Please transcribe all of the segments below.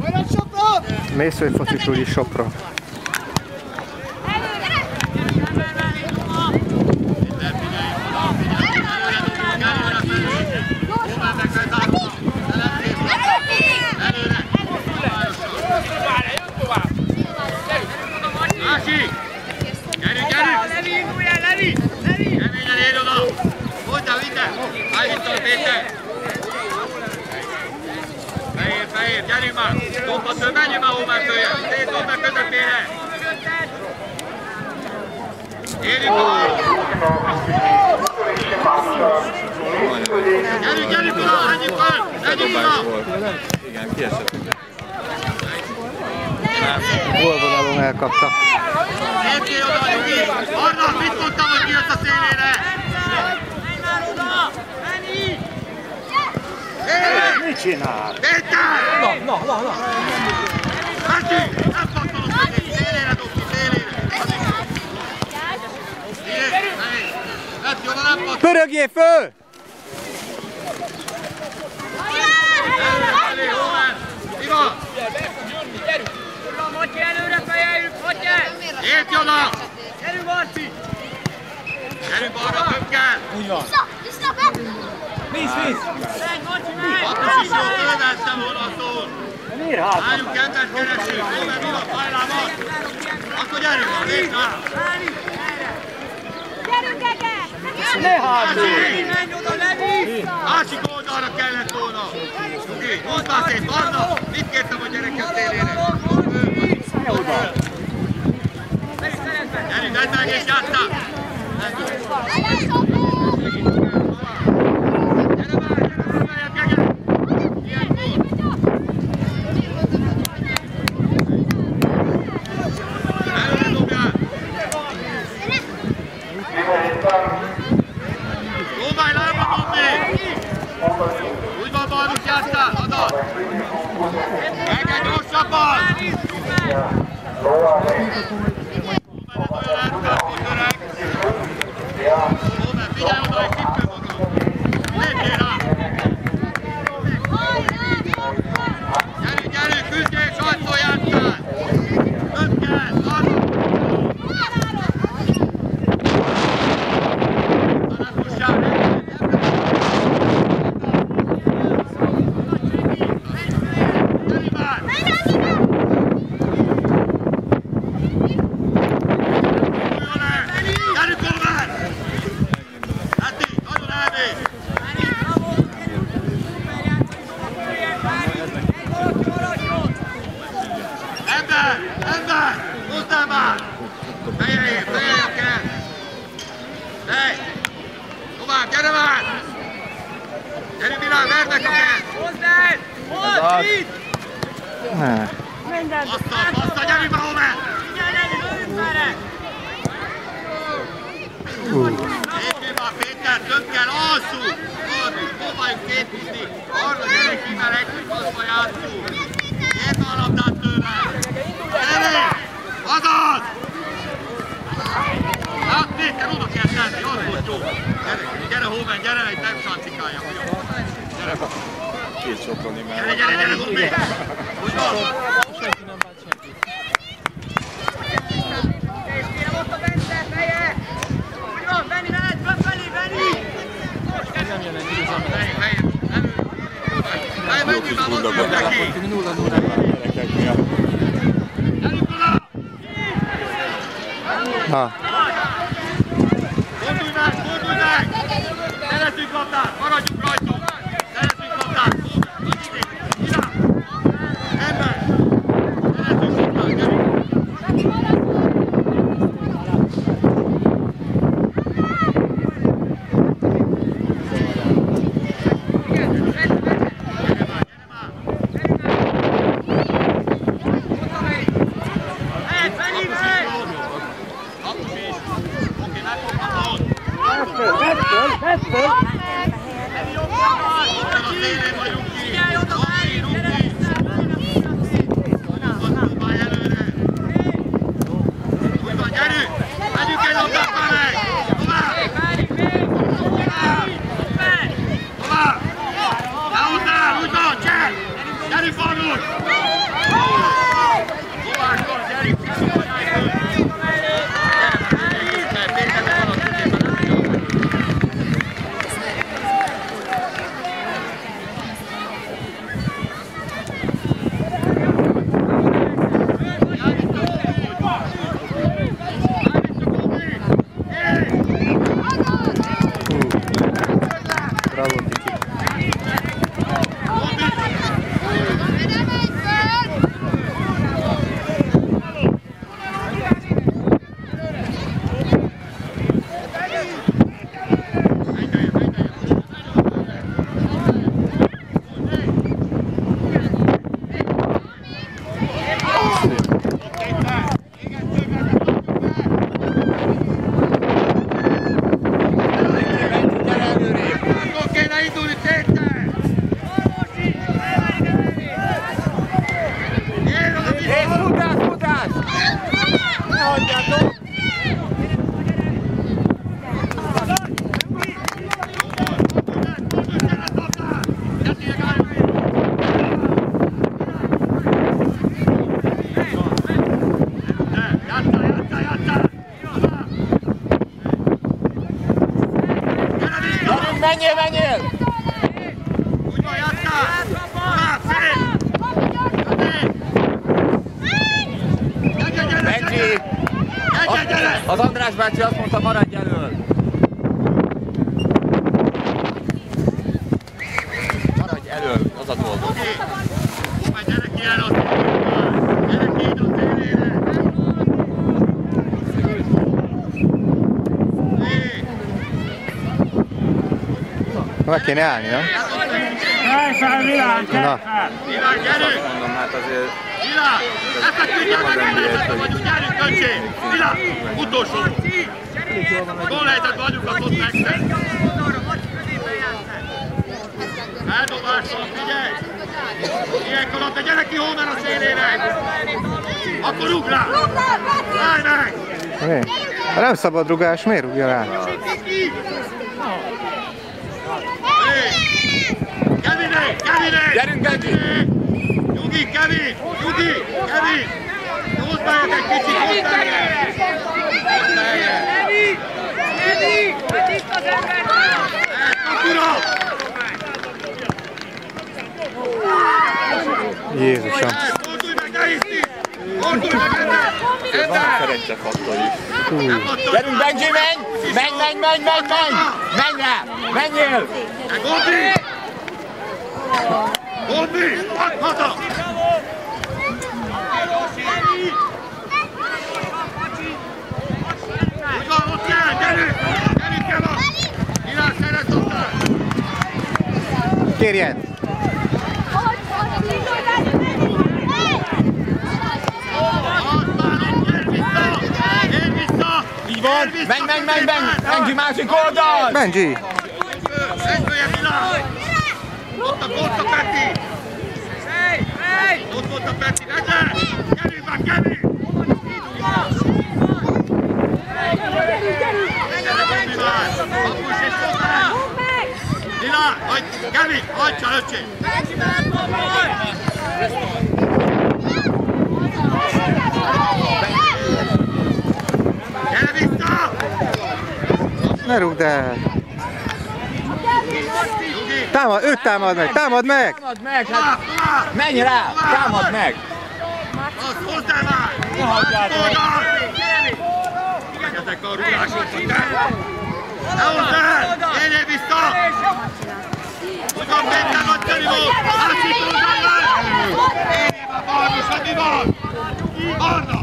Mész, hogy focis úgyis Sopron. Fehér, gyerünk már! Dombatől, menjünk már Hómátője! Szét Dombat közepére! Érjünk már! Gyerünk oda! Menjünk fel! Menjünk oda! Igen, kiesett. Gólvonalon elkapta. Lépjél oda, Nyugi! Arra, mit mondtam, hogy kijössz a szélére? Mit csinál? Péter! Na! Márti! Nem pattolok közé! Szélére dobjuk, szélére! Lett oda, nem pattolok! Pörögjél föl! Elé, Hómán! Mi van? Gyerünk! Uram, Matyi, előre fejeljük, Matyi! Érti oda! Gyerünk, Marci! Gyerünk balra, több kell! Úgy van. Víz! Akkor is jól fölvettem volna a szól! Miért hátra? Álljunk, embert keresünk! Hómán, mi van? Hajrá van! Akkor gyerünk már, nézd már! Gyerünk, Ege! Ne hátra! Menj oda, Levi! Másik oldalra kellett volna! Nyugi, hozd már szét, Barna! Mit kértem a gyerekek szélére? Gyerünk, vedd meg és játsszál! Próbálj lába dobni! Úgy van, Barnus, játsszál, adad! Ege gyorsabban! Rómen, olyan elszállt, öreg! Rómen, figyelj oda, egy tippel magad! Lépjél rá! Gyerünk, küzdjél, sajtszól játsszál! Több kell, arra! Azt gyerünk már, Homer! Lépjél már, Péter, több kell, alszunk! Próbáljuk széthúzni! Arra gyerek ki, mert egy passzba játszunk! Gyert a labdát tőle! Gyere! Azaz! Hát, Péter, oda kell tenni, az volt jó! Gyere, Homer, gyere, egy nem sancikálja, jó? Gyere! Két Soproni már. Gyere, Gombi! Úgy van! Senki nem vált senki. Ott a Bence, feje! Úgy van, Benni, mehet, befelé, Benni! Nem jön egy igazán. Menjünk már, mozduljuk neki! 0-0 gyerekek miatt. Gyerünk oda! Na. Fordulj meg! Szeretünk labdát, maradjunk rajtunk! Szeretünk labdát! Irány! Ember! Szeretünk labdát, gyerünk! Gyerünk, Farnus! Kovácskor, gyerünk! Bravo, Tiki. Menjél, menjél! Úgy van, játsszál! Tovább, szép! Benji! Az András bácsi azt mondta, maradj elől! Maradj elől, az a dolgod. Majd gyere ki el a szélére! Gyere ki így a szélére! Meg kéne állni, nem? Fel, Milán, Na. Milán, gyerünk! Mondom, hát azért... Milán! Effektív, gyerünk, vagyunk, gyerünk, öcsém! Milán! Utolsó! Gólejtet vagyunk, az ott megszeg! Eldobásom, figyelj! Ilyenkor ott, de gyere ki Homer a szélére! Akkor rúg rá! Állj meg! Mi? Ha nem szabad rugás, miért rúgja rá? Keviné! Keviné! Gyerünk, Benji! Nyugi, Kevin! Nyugi! Kevin! Hozd bejött egy kicsit, hozd bejött! Evi! Tiszta az ember! Ez ura! Jézusom. Fordulj meg, ne hiszti! Fordulj meg ennek! Van Ennek! Ferencse faktor is. Gyerünk, Benji, menj! Menj, menj, menj, menj, menj! Menj rá! Menjél! Gombi! Gombi! Add haza! Úgy van, ott kell! Gyerünk! Gyerünk, Keva! Milán, szeret hozzá! Kérjen! Így van! Menj, menj, menj, menj! Benji, másik oldal! Benji! Egyfője Milán! Ott a Peti! Ott volt a Peti, vedd le! Gyerünk már, Kevin! Gyere, Gombi már! Kapus és fogál! Milán, Kevin, hagyd el, öcsém! Gyere vissza! Ne rúgd el! Támad, őt támad meg! Támad meg! Támad meg! Hát menj rá! Támad meg! Azt hozzá már! Ne hagyjátok! Ezek a rúgások, ne hozd el! Érjél vissza! Úgy van, benne vagy, Töri volt! Átszítom el! Érjél már, Barnos, hogy mi van? Barna!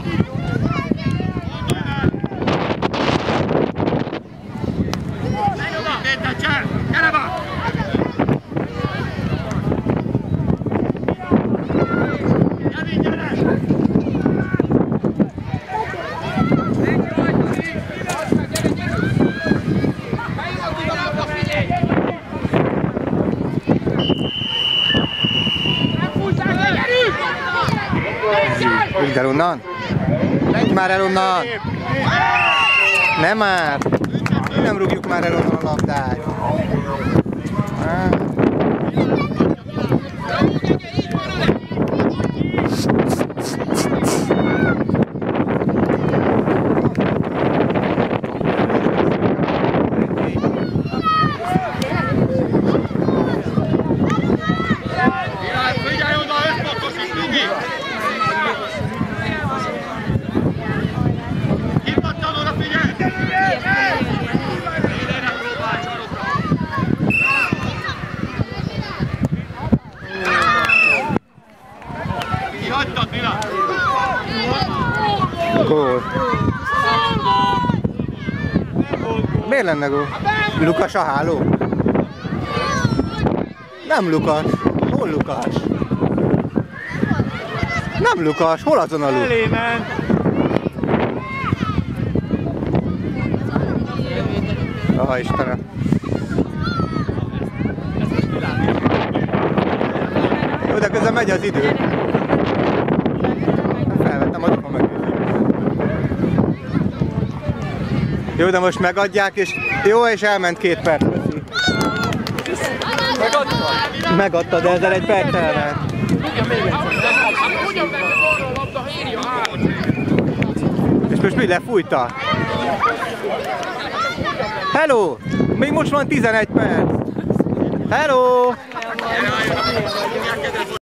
Péter, csel! Gyere már! Kevin, gyere! Rúgd el onnan! Menj már el onnan! Nem már! Nem rúgjuk már el onnan a labdát! Ah. hagytad, Mila! Gól. Miért lenne gól? Lukas a háló? Nem Lukas. Hol Lukas? Nem Lukas. Hol azon a Lukas? Elé ment. Aha, Istenem. Jó, de közben megy az idő. Felvettem, adjuk, ha megnézzük. Jó, de most megadják, és jó, és elment 2 perc. Megadta, de ezzel 1 perc elment. És most mi lefújta? Hello! Még most van 11 perc. Hello!